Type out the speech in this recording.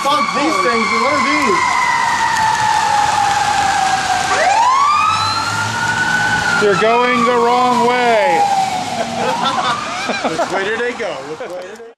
fuck these things? What are these? You're going the wrong way. Which way did they go? Which way did they